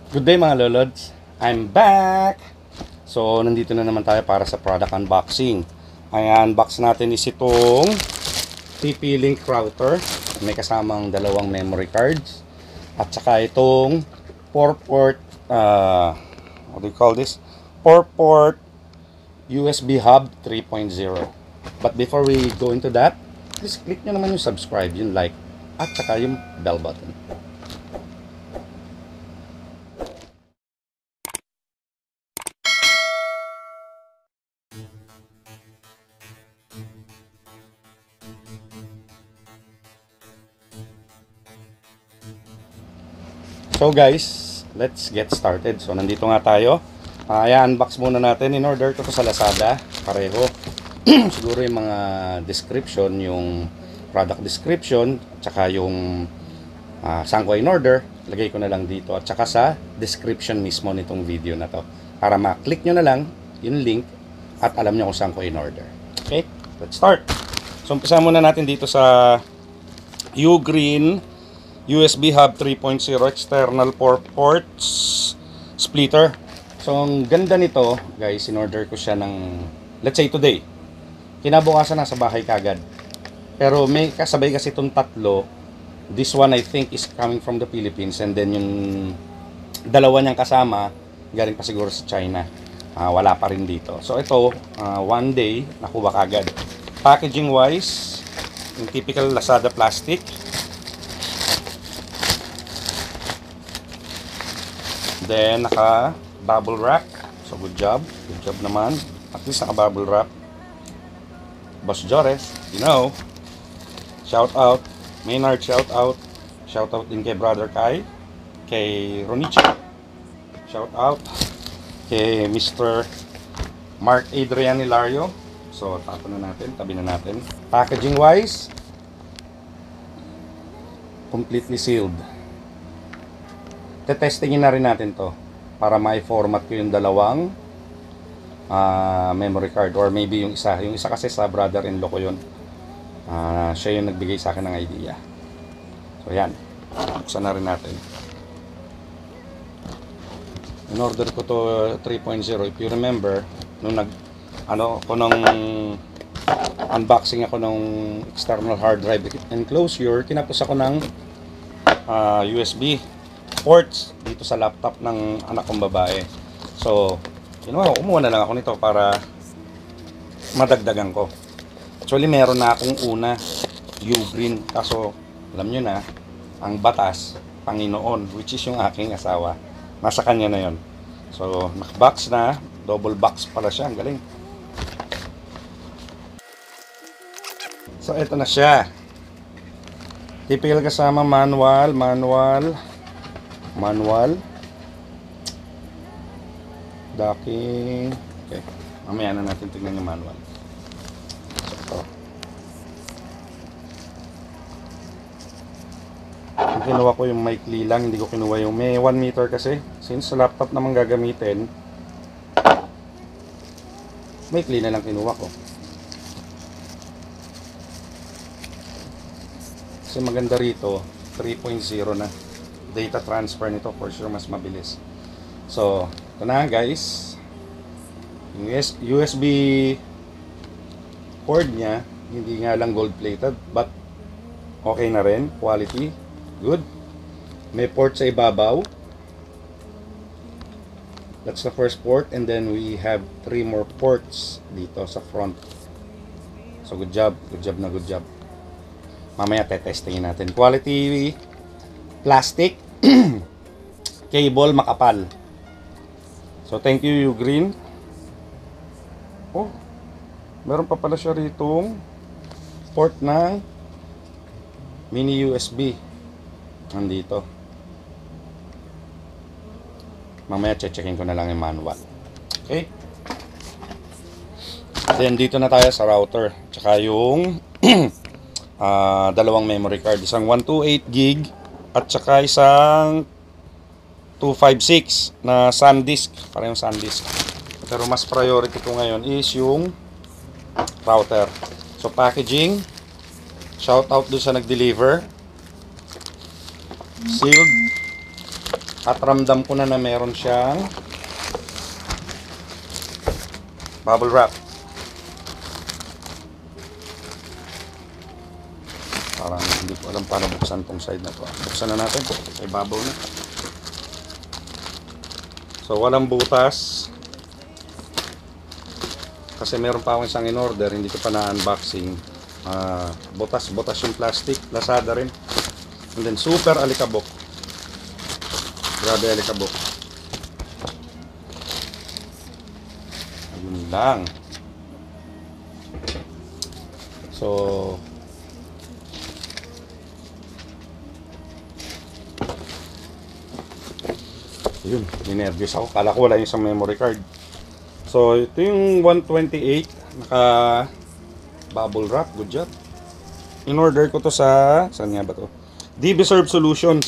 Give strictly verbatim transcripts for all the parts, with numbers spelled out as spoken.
Good day mga lolods, I'm back! So nandito na naman tayo para sa product unboxing. Ang unbox natin is itong T P-Link router. May kasamang dalawang memory cards. At saka itong four port, uh, what do you call this? four port U S B hub three point oh. But before we go into that, please click nyo naman yung subscribe, yung like, at saka yung bell button. So guys, let's get started. So nandito nga tayo. Uh, i-unbox muna natin. In order ko to sa Lazada. Pareho. Siguro yung mga description, yung product description, at saka yung uh, saan ko in order, lagay ko na lang dito. At saka sa description mismo nitong video na to. Para ma-click nyo na lang yung link at alam nyo kung saan ko in order. Okay, let's start. So umpisa muna natin dito sa Ugreen U S B hub three point oh external four ports splitter. So ang ganda nito guys, in order ko siya ng, let's say today, kinabukasan nasa bahay kagad. Pero may kasabay kasi itong tatlo. This one I think is coming from the Philippines, and then yung dalawa niyang kasama galing pa siguro sa China. uh, Wala pa rin dito. So ito, uh, one day nakuha kagad. Packaging wise, yung typical Lazada plastic. Then, naka bubble wrap. So, good job. Good job naman. At least naka bubble wrap. Boss Jores, you know. Shout out. Maynard, shout out. Shout out din kay Brother Kai. Kay Ronichi. Shout out. Kay Mister Mark Adrian Hilario. So, tapon na natin. Tabi na natin. Packaging wise, completely sealed. Tetestingin na rin natin to para ma-format ko yung dalawang uh, memory card, or maybe yung isa. Yung isa kasi sa brother-in-law ko yun. Uh, siya yung nagbigay sa akin ng idea. So yan, buksan na rin natin. In order ko to three point oh. If you remember, nung nag ano ko nung unboxing ako ng external hard drive enclosure, kinapos ako ng uh, U S B ports dito sa laptop ng anak kong babae. So, you know, kumuha na lang ako nito para madagdagan ko. Actually, meron na akong una, Ugreen. Kaso, alam nyo na, ang batas, Panginoon, which is yung aking asawa. Nasa kanya na yon. So, nakabox na, double box pala siya. Ang galing. So, eto na siya. Typical kasama manual, manual, manual, docking. Okay, mamaya na natin tignan yung manual. So, ang kinuha ko yung maikli lang, hindi ko kinuha yung may one meter kasi since sa laptop naman gagamitin, maikli na lang kinuha ko kasi maganda rito three point oh na data transfer nito, for sure mas mabilis. So, ito na guys. Yung U S B cord nya, hindi nga lang gold plated, but okay na rin, quality, good. May port sa ibabaw. That's the first port, and then we have three more ports dito sa front. So, good job, good job na good job. Mamaya tetestingin natin. Quality plastic, cable makapal. So thank you Ugreen. Oh, meron pa pala siya ritong port ng mini U S B nandito. Mamaya che-checkin ko na lang yung manual. Okay, then dito na tayo sa router, tsaka yung uh, dalawang memory card, isang one twenty-eight gig at saka isang two fifty-six na SanDisk, parang yung SanDisk. Pero mas priority ko ngayon is yung router. So packaging, shout out doon sa nag-deliver. Sealed. At ramdam ko na na meron siyang bubble wrap. Parang hindi ko alam paano buksan tong side na to. Buksan na natin. Sa ibabaw na. So walang butas. Kasi meron pa akong isang in order. Hindi ko pa na-unboxing. Uh, butas. Butas yung plastic. Lazada rin. And then super alikabok. Grabe alikabok. Ayun lang. So yun, ninervyos ako. Kala ko wala yung isang memory card. So, ito yung one twenty-eight. Naka bubble wrap. Good job. In order ko to sa, saan nga ba to? D B Serve Solutions.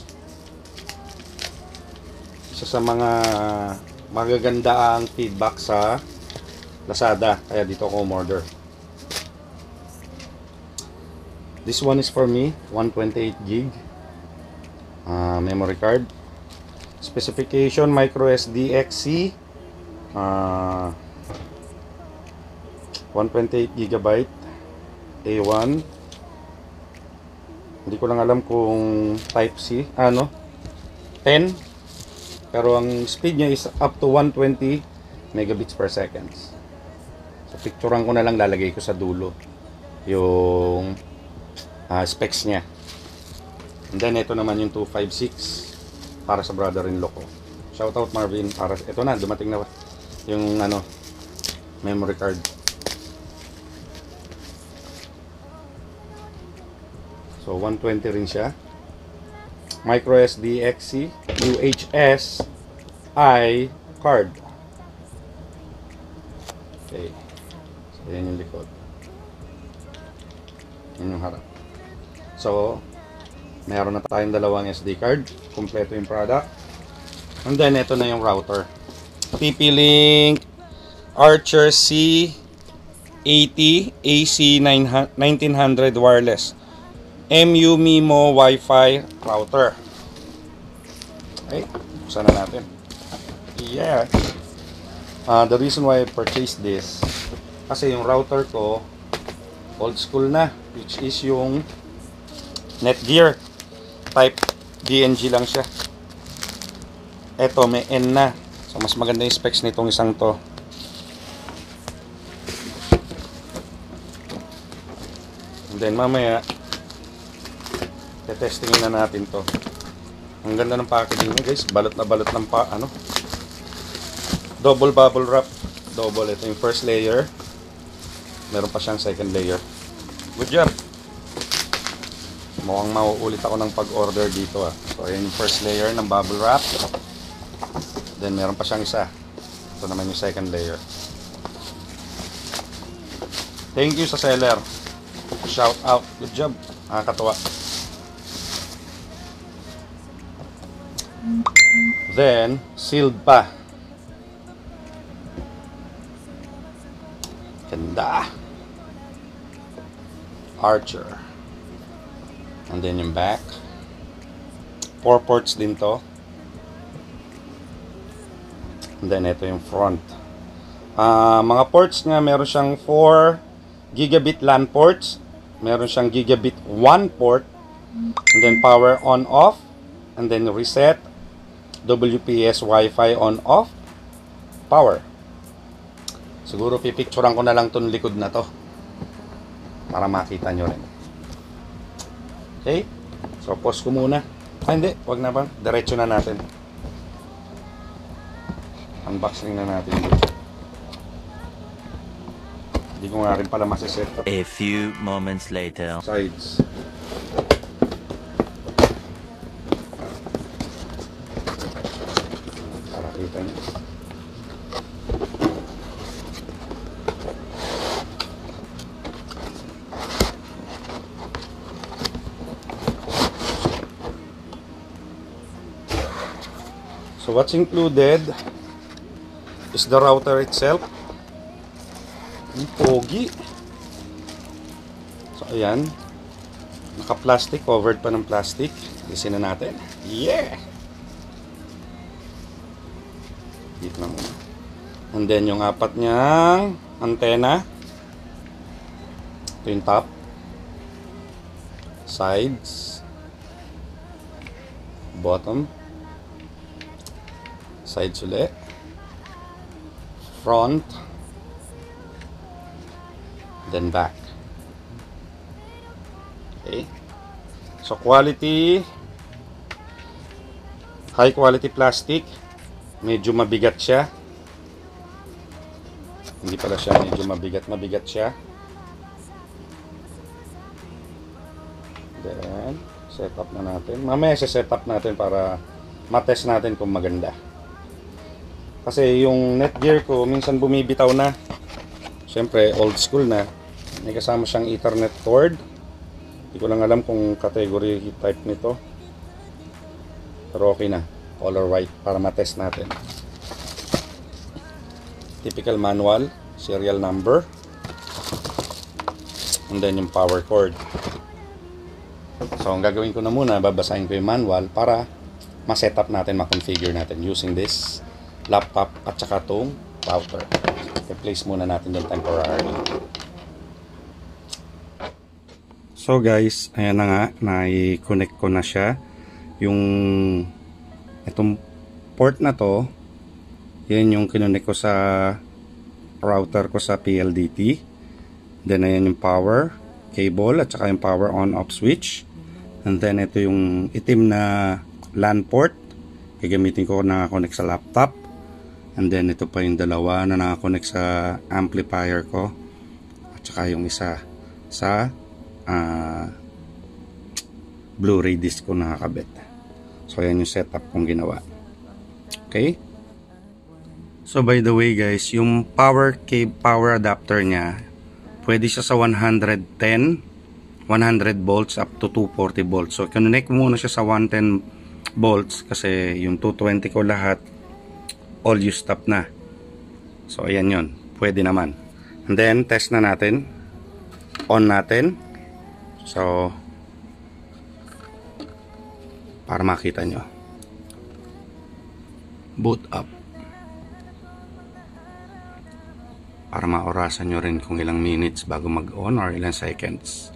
Isa sa mga magaganda ang feedback sa Lazada. Kaya dito ako umorder. This one is for me. one twenty-eight gig uh, memory card. Specification micro S D X C uh, one twenty-eight gigabyte A one. Hindi ko lang alam kung type C ano ten, pero ang speed niya is up to one twenty megabits per second. So picturean ko na lang, lalagay ko sa dulo yung uh, specs niya. And then ito naman yung two fifty-six para sa brother-in-law ko. Shoutout Marvin. Para ito na, dumating na yung ano memory card. So one twenty rin siya. Micro S D X C U H S I card. Okay. So yan yung likod. Yan yung harap. So meron na tayong dalawang S D card. Kompleto yung product. And then, ito na yung router. T P-Link Archer C eighty A C nineteen hundred wireless. M U MIMO Wi-Fi router. Okay, buksan na natin. Yeah. Uh, the reason why I purchased this, kasi yung router ko, old school na. Which is yung Netgear. Type D N G lang siya. Eto may N na. So mas maganda yung specs nitong isang to. And then mamaya te-testingin na natin to. Ang ganda ng packaging niya, guys. Balot na balot ng pa ano. Double bubble wrap. Double, ito yung first layer. Meron pa siyang second layer. Good job. Mukhang mauulit ako ng pag-order dito ah. So ayan yung first layer ng bubble wrap. Then meron pa siyang isa. Ito naman yung second layer. Thank you sa seller. Shout out. Good job. Nakakatuwa. Then sealed pa. Ganda. Archer. And then yung back. Four ports din to. And then ito yung front. Uh, mga ports nga, meron siyang four gigabit LAN ports. Meron siyang gigabit one port. And then power on off. And then reset. W P S Wi-Fi on off. Power. Siguro pipicturean ko na lang itong likod na to para makita nyo rin. Okay? So pause ko muna. Ah, hindi. Wag na ba? Diretso na natin. Unboxing na natin. Hindi ko nga rin pala masiset. A few moments later. Sides. Para kita nyo. So what's included is the router itself. Ang pogi. So ayan, naka plastic, covered pa ng plastic. Alisin na natin. Yeah. Dito na muna. And then yung apat niyang antenna. Ito yung top. Sides. Bottom. Sides ulit. Front. Then back. Okay. So quality, high quality plastic. Medyo mabigat siya. Hindi pala siya medyo mabigat, mabigat siya. Then, set up na natin. Mamaya set up natin para matest natin kung maganda. Kasi yung Netgear ko, minsan bumibitaw na. Siyempre, old school na. May kasama siyang Ethernet cord. Hindi ko lang alam kung category type nito. Pero okay na. Color white para matest natin. Typical manual. Serial number. And then yung power cord. So, ang gagawin ko na muna, babasahin ko yung manual para ma-set up natin, ma-configure natin using this laptop at saka itong router. I-place muna natin yung temporarily. So guys, ayan na nga, na-connect ko na siya. Yung itong port na to, yan yung kinonect ko sa router ko sa P L D T. Then ayan yung power cable at saka yung power on off switch. And then ito yung itim na LAN port. Gagamitin ko na connect sa laptop. And then ito pa yung dalawa na nakakonect sa amplifier ko. At saka yung isa sa Uh, Blu-ray disc ko nakakabit. So yan yung setup kong ginawa. Okay? So by the way guys, yung power cable, power adapter niya, pwede siya sa one ten, one hundred volts up to two forty volts. So connect muna siya sa one ten volts kasi yung two twenty ko lahat all used up na. So ayan yun, pwede naman. And then test na natin. On natin. So, para makita nyo. Boot up. Para maorasan nyo rin kung ilang minutes bago mag-on or ilang seconds.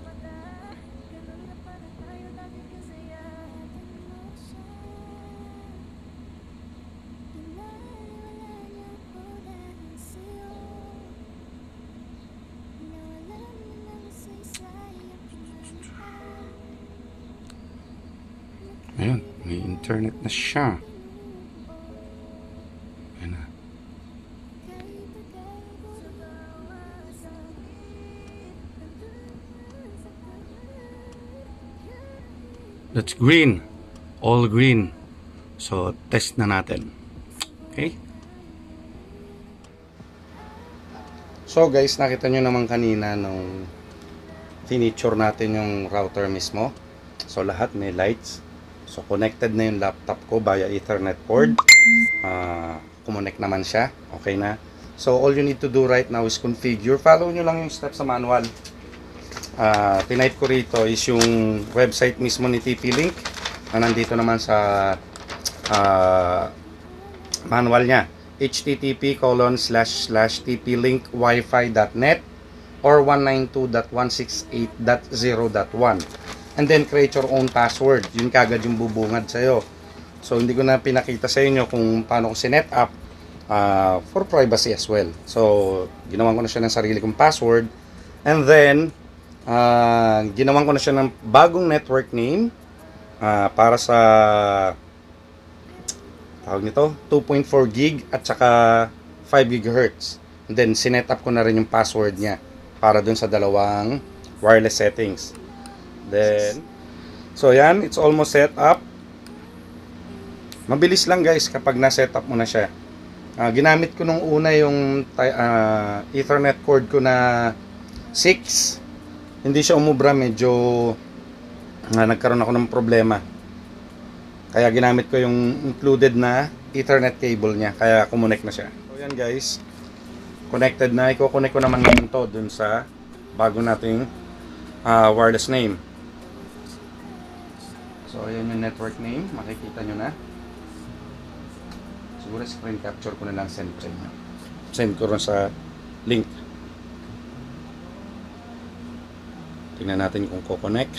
Ayun, may internet na siya. Ayun na. That's green. All green. So, test na natin. Okay? So guys, nakita nyo naman kanina nung finiture natin yung router mismo. So lahat may lights. So connected na yung laptop ko via Ethernet cord. Uh, Kumonect naman siya. Okay na. So all you need to do right now is configure. Follow nyo lang yung steps sa manual. Uh, Tinype ko rito is yung website mismo ni T P-Link na nandito naman sa uh, manual niya. H T T P colon slash slash T P Link wifi dot net or one ninety-two dot one sixty-eight dot zero dot one. And then create your own password. Yun kagad yung bubungad sa'yo. So hindi ko na pinakita sa inyo kung paano ko sinet up uh, for privacy as well. So ginawan ko na siya ng sarili kong password. And then uh, ginawan ko na siya ng bagong network name uh, para sa tawag nito two point four gig at saka five gigahertz. And then sinet up ko na rin yung password niya para dun sa dalawang wireless settings. Then, so yan, it's almost set up. Mabilis lang guys kapag na-set up mo na siya. Uh, ginamit ko nung una yung uh, Ethernet cord ko na six. Hindi siya umubra, medyo uh, nagkaroon ako ng problema. Kaya ginamit ko yung included na Ethernet cable niya. Kaya kumonek na siya. So yan guys, connected na. Iko-connect ko naman ngayon to dun sa bago nating uh, wireless name. So, ayan yung network name. Makikita nyo na. Siguro screen capture ko na lang, send ko sa inyo. Send ko rin sa link. Tingnan natin kung ko-connect.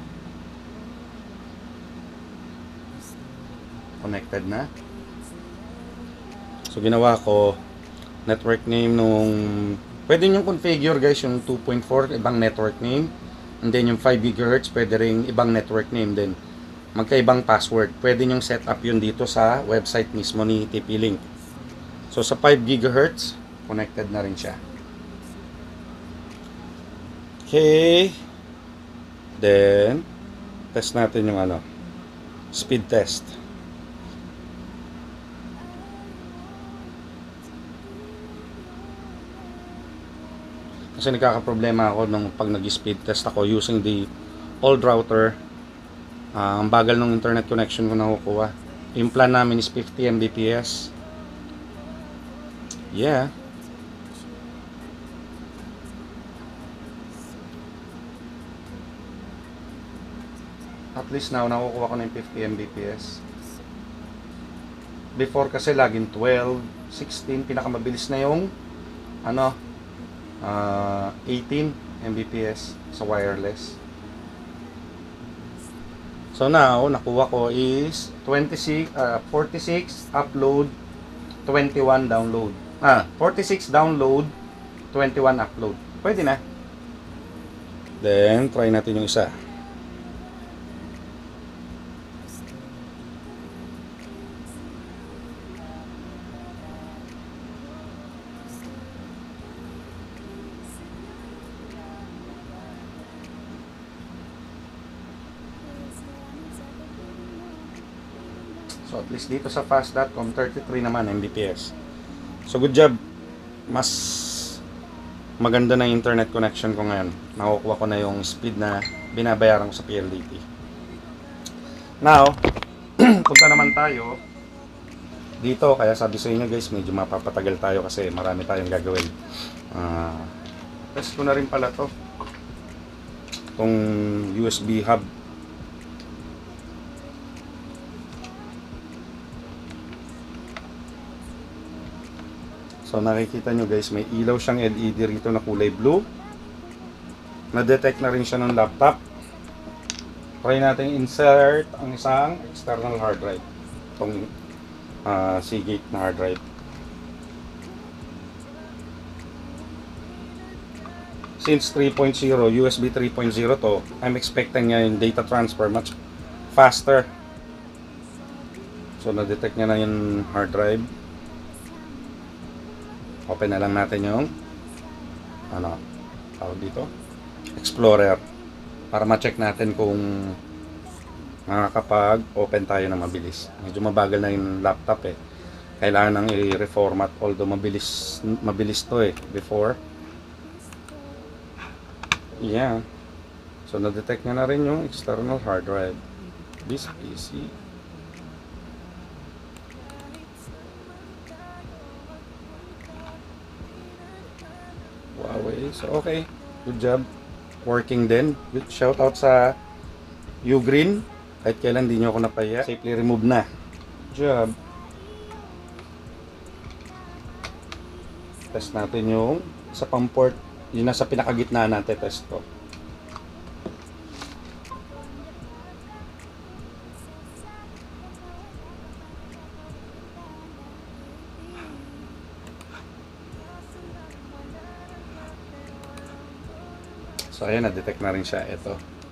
Connected na. So ginawa ko network name nung pwede nyo configure guys yung two point four ibang network name, and then yung five gigahertz pwede ring ibang network name din, magkaibang password. Pwede nyo set up yun dito sa website mismo ni T P-Link. So sa five gigahertz connected na rin siya. Okay, then test natin yung ano, speed test. Kasi nagkakaproblema ako nung pag nag-speed test ako using the old router. Uh, ang bagal ng internet connection ko nakukuha. Yung plan namin is fifty megabits. Yeah. At least now nakukuha ko na yung fifty megabits. Before kasi laging twelve, sixteen, pinakamabilis na yung ano, uh, eighteen megabits sa wireless. So now, nakuha ko is twenty-six, uh, forty-six upload, twenty-one download. Ah, forty-six download, twenty-one upload. Pwede na. Then, try natin yung isa. So at least dito sa fast dot com thirty-three naman megabits. So good job. Mas maganda na yung internet connection ko ngayon. Nakukuha ko na yung speed na binabayaran ko sa P L D T. Now, punta naman tayo dito. Kaya sabi sa inyo guys, medyo mapapatagal tayo kasi marami tayong gagawin. Uh, test ko na rin pala to. Itong U S B hub. So nakikita nyo guys, may ilaw siyang L E D rito na kulay blue. Na-detect na rin siya ng laptop. Try natin insert ang isang external hard drive. Itong uh, Seagate na hard drive. Since three point oh, U S B three point oh to, I'm expecting nga yung data transfer much faster. So na-detect niya na yung hard drive. Open na lang natin yung ano, tawag dito, Explorer, para ma-check natin kung makakapag-open tayo na mabilis. Medyo mabagal na yung laptop eh. Kailangan nang i-reformat, although mabilis mabilis to eh before. Yeah. So na-detect niya na rin yung external hard drive. This P C. Huawei. So okay, good job. Working din. Good shout out sa Ugreen. Kahit kailan di nyo ako napaya. Safely remove na. Good job. Test natin yung sa pang port. Yung nasa pinakagitna natin test ko. So ayan, na-detect na rin siya. Ito.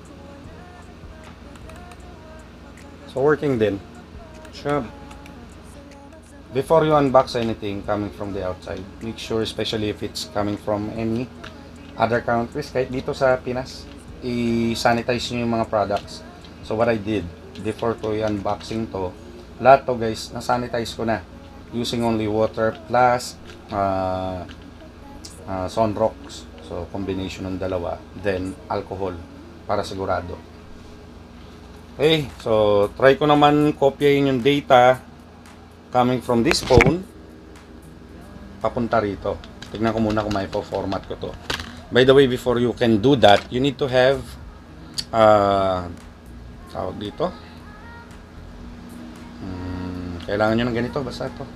So working din. Sure. Before you unbox anything coming from the outside, make sure, especially if it's coming from any other countries, kahit dito sa Pinas, i-sanitize nyo yung mga products. So what I did, before ko i-unboxing to, lahat to guys, na-sanitize ko na. Using only water plus uh, uh, Sunrox. So, combination ng dalawa. Then, alcohol. Para sigurado. Okay. So, try ko naman kopyahin yung data coming from this phone papunta rito. Tignan ko muna kung may po-format ko to. By the way, before you can do that, you need to have uh, tawag dito. Hmm, Kailangan nyo ng ganito, basta ito.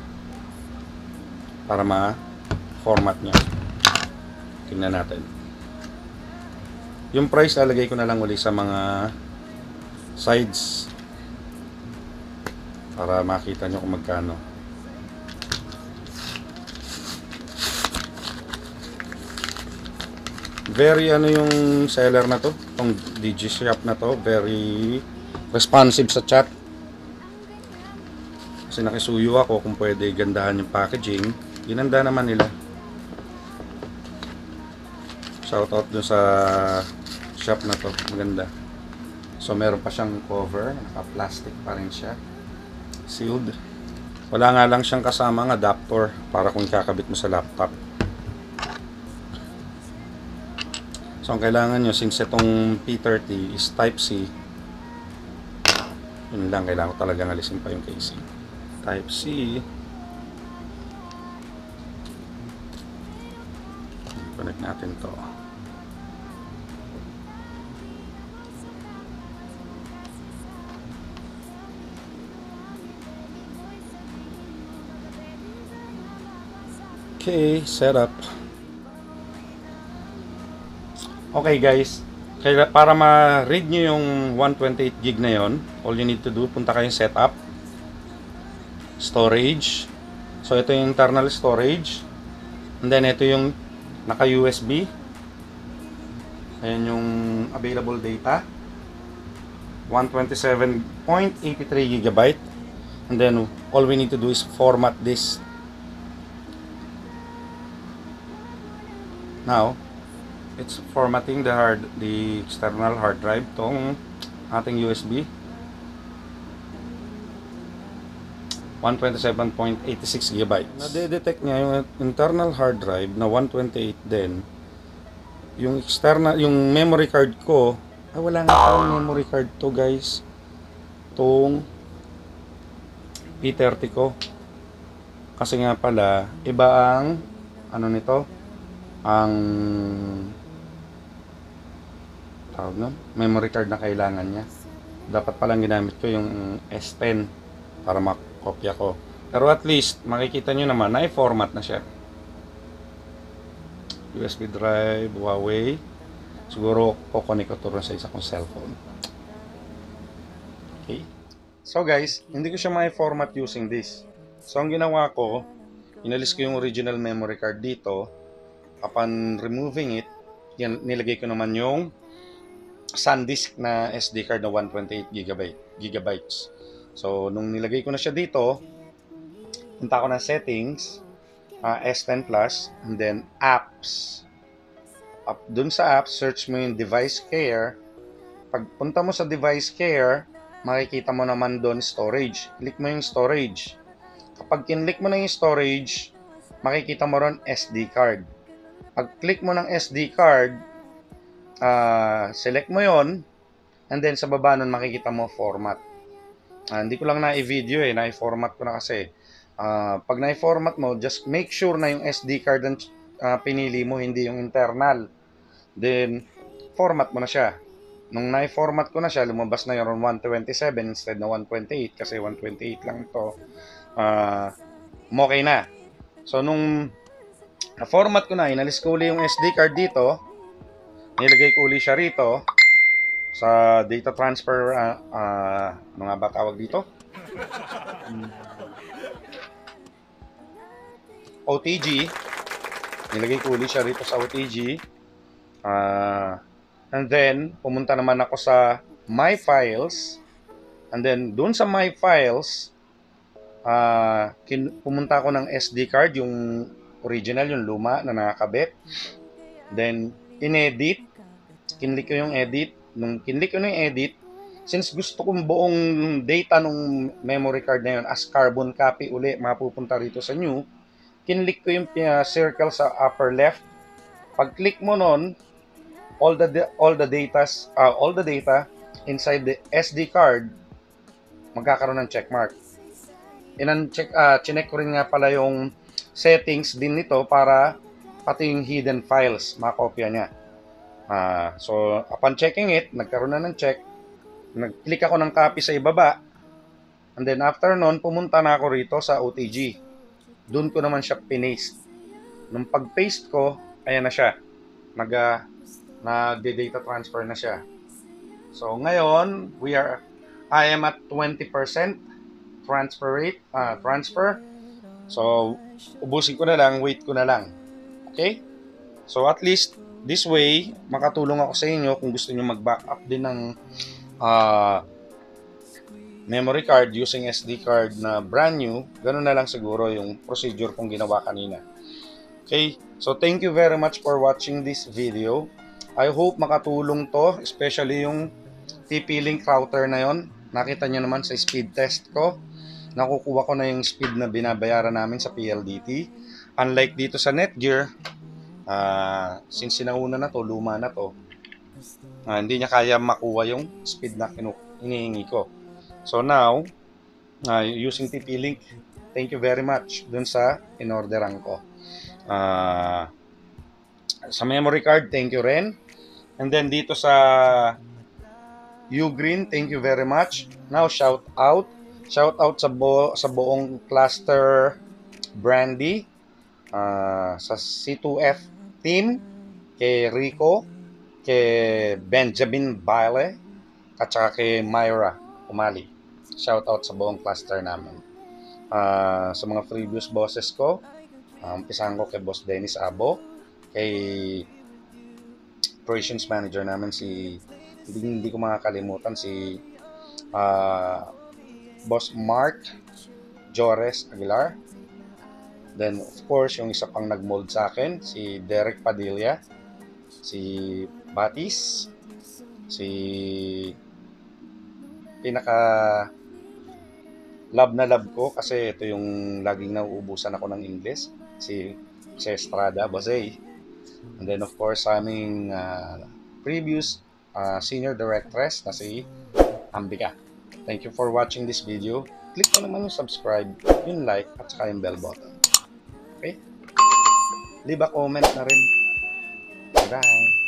Para ma-format nyo. Tingnan natin. Yung price, lalagay ko na lang uli sa mga sides. Para makita nyo kung magkano. Very ano yung seller na to, itong Digishop na to, very responsive sa chat. Kasi nakisuyo ako kung pwede gandahan yung packaging, ginanda naman nila. Shoutout dun sa shop na to, maganda. So meron pa siyang cover, naka-plastic pa rin siya, sealed. Wala nga lang siyang kasamang adapter para kung kakabit mo sa laptop. So ang kailangan nyo, since itong P thirty is Type C, yun lang, kailangan ko talagang alisin pa yung casing. Type C. Connect natin to. Okay, setup. Okay guys, kaya para ma-read nyo yung one twenty-eight gig na yon, all you need to do, punta kayong setup, storage. So ito yung internal storage, and then ito yung naka U S B. Ayan yung available data, one twenty-seven point eight three gigabyte. And then all we need to do is format this. Now it's formatting the hard, the external hard drive, tong ating U S B. one twenty-seven point eight six gigabytes. Nade-detect niya yung internal hard drive na one twenty-eight din. Yung external, yung memory card ko, ay wala nga tayong memory card to guys. Tong P thirty ko. Kasi nga pala, iba ang ano nito, ang tawag no? Memory card na kailangan niya. Dapat palang ginamit ko yung S Pen para makopya ko. Pero at least makikita nyo naman na i-format na siya. U S B drive, Huawei. Siguro kukunik ko to rin sa isa kong cellphone. Okay. So guys, hindi ko siya ma-format using this. So ang ginawa ko, inalis ko yung original memory card dito. Upon removing it, yan, nilagay ko naman yung SanDisk na S D card na one twenty-eight gigabytes. So, nung nilagay ko na siya dito, punta ko na settings, uh, S ten plus, and then apps. Up dun sa apps, search mo yung device care. Pag punta mo sa device care, makikita mo naman doon storage. Click mo yung storage. Kapag kinlik mo na yung storage, makikita mo ron S D card. Pag click mo ng S D card, Uh, select mo yon, and then sa baba nun makikita mo format. Uh, hindi ko lang na-i-video eh, na-i-format ko na kasi. Uh, pag na-i-format mo, just make sure na yung S D card ang uh, pinili mo, hindi yung internal. Then, format mo na siya. Nung na-i-format ko na siya, lumabas na yung one twenty-seven instead na one twenty-eight kasi one twenty-eight lang ito. Uh, okay na. So, nung na-format ko na, inalis ko uli yung S D card dito, nilagay ko uli siya rito sa data transfer, uh, uh, ano nga ba tawag dito? O T G. Nilagay ko uli siya rito sa O T G. Uh, and then, pumunta naman ako sa My Files. And then, dun sa My Files, uh, pumunta ako ng S D card, yung original, yung luma na nakakabit. Then, in-edit. Kinlik ko yung edit. Nung kinlik ko na yung edit, since gusto kong buong data nung memory card na yun as carbon copy uli, mapupunta rito sa new, kinlik ko yung uh, circle sa upper left. Pag click mo nun, all the all the data uh, all the data inside the S D card magkakaroon ng check mark. Inan check uh, chinek ko rin nga pala yung settings din nito para pati yung hidden files makopya niya. Uh, so, upon checking it, nagkaroon na ng check. Nag-click ako ng copy sa ibaba. And then after nun, pumunta na ako rito sa O T G. Doon ko naman siya pinaste. Nung pag-paste ko, ayan na siya. Nag, uh, nag-data transfer na siya. So ngayon, we are, I am at twenty percent transfer rate, uh, transfer. So, ubusin ko na lang, wait ko na lang. Okay? So at least, this way, makatulong ako sa inyo kung gusto nyo mag-backup din ng uh, memory card using S D card na brand new, ganun na lang siguro yung procedure kong ginawa kanina. Okay, so thank you very much for watching this video. I hope makatulong to, especially yung T P-Link router na yon. Nakita nyo naman sa speed test ko, nakukuha ko na yung speed na binabayaran namin sa P L D T. Unlike dito sa Netgear, uh, since sinauna na to, luma na to, uh, hindi niya kaya makuha yung speed na hinihingi ko. So now, uh, using T P-Link, thank you very much dun sa in-orderan ko. Uh, sa memory card, thank you rin. And then dito sa Ugreen, thank you very much. Now, shout out. Shout out sa, bu sa buong cluster Brandy, uh, sa C two F team, kay Rico, kay Benjamin Baile, at saka kay Myra Umali. Shout out sa buong cluster namin. Uh, sa mga previous bosses ko, umpisahan um, ko kay Boss Dennis Abo, kay operations manager namin si, hindi, hindi ko makakalimutan, si uh, Boss Mark Jores Aguilar. Then of course, yung isa pang nag-mold sa akin, si Derek Padilla, si Batis, si pinaka love na love ko kasi ito yung laging nauubusan ako ng English, si si Estrada Bosey. And then of course sa aming uh, previous uh, senior directress na si Ambika. Thank you for watching this video. Click mo naman yung subscribe, yung like, at saka yung bell button. Okay? Leave a comment na rin. Bye!